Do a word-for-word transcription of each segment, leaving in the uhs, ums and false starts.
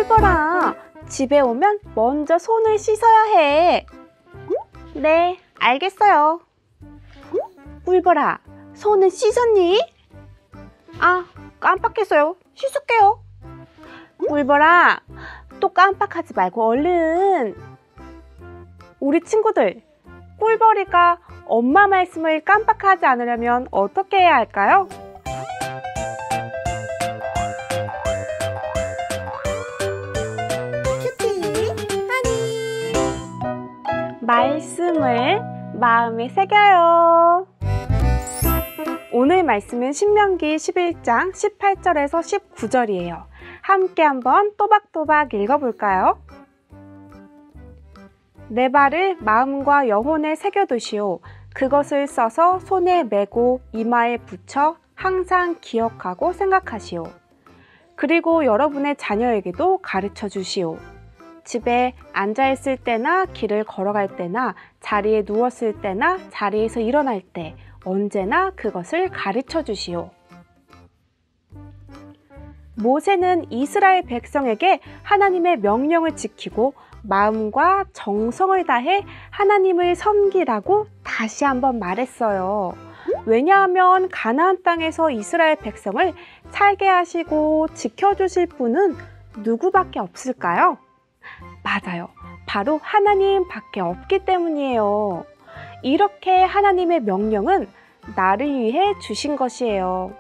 꿀벌아, 집에 오면 먼저 손을 씻어야 해. 네, 알겠어요. 꿀벌아, 손은 씻었니? 아, 깜빡했어요. 씻을게요. 꿀벌아, 또 깜빡하지 말고 얼른. 우리 친구들, 꿀벌이가 엄마 말씀을 깜빡하지 않으려면 어떻게 해야 할까요? 큐티, 하니. 말씀을 마음에 새겨요. 오늘 말씀은 신명기 십일 장 십팔 절에서 십구 절이에요. 함께 한번 또박또박 읽어볼까요? 내 발을 마음과 영혼에 새겨두시오. 그것을 써서 손에 메고 이마에 붙여 항상 기억하고 생각하시오. 그리고 여러분의 자녀에게도 가르쳐 주시오. 집에 앉아있을 때나 길을 걸어갈 때나 자리에 누웠을 때나 자리에서 일어날 때 언제나 그것을 가르쳐 주시오. 모세는 이스라엘 백성에게 하나님의 명령을 지키고 마음과 정성을 다해 하나님을 섬기라고 다시 한번 말했어요. 왜냐하면 가나안 땅에서 이스라엘 백성을 살게 하시고 지켜주실 분은 누구밖에 없을까요? 맞아요. 바로 하나님밖에 없기 때문이에요. 이렇게 하나님의 명령은 나를 위해 주신 것이에요.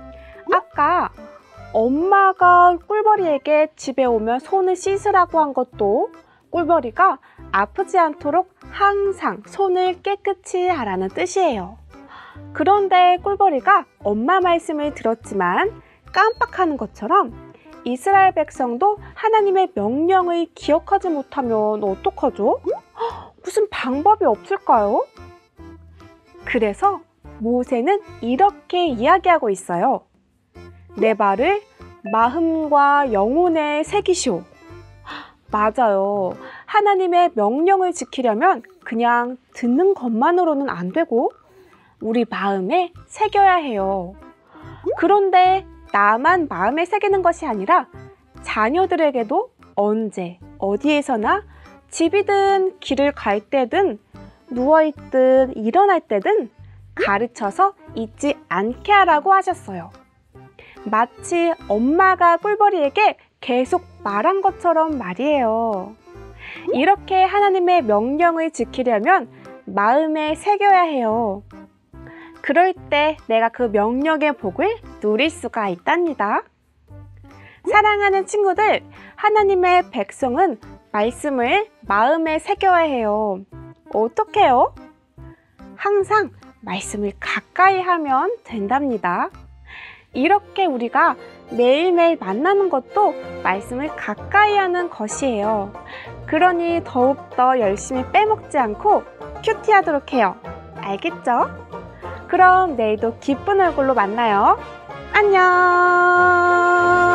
아까 엄마가 꿀벌이에게 집에 오면 손을 씻으라고 한 것도 꿀벌이가 아프지 않도록 항상 손을 깨끗이 하라는 뜻이에요. 그런데 꿀벌이가 엄마 말씀을 들었지만 깜빡하는 것처럼 이스라엘 백성도 하나님의 명령을 기억하지 못하면 어떡하죠? 무슨 방법이 없을까요? 그래서 모세는 이렇게 이야기하고 있어요. 내 발을 마음과 영혼에 새기시오. 맞아요. 하나님의 명령을 지키려면 그냥 듣는 것만으로는 안 되고 우리 마음에 새겨야 해요. 그런데 나만 마음에 새기는 것이 아니라 자녀들에게도 언제, 어디에서나 집이든 길을 갈 때든 누워있든 일어날 때든 가르쳐서 잊지 않게 하라고 하셨어요. 마치 엄마가 꿀벌이에게 계속 말한 것처럼 말이에요. 이렇게 하나님의 명령을 지키려면 마음에 새겨야 해요. 그럴 때 내가 그 명령의 복을 누릴 수가 있답니다. 사랑하는 친구들, 하나님의 백성은 말씀을 마음에 새겨야 해요. 어떻게 해요? 항상 말씀을 가까이 하면 된답니다. 이렇게 우리가 매일매일 만나는 것도 말씀을 가까이 하는 것이에요. 그러니 더욱더 열심히 빼먹지 않고 큐티하도록 해요. 알겠죠? 그럼 내일도 기쁜 얼굴로 만나요. 안녕!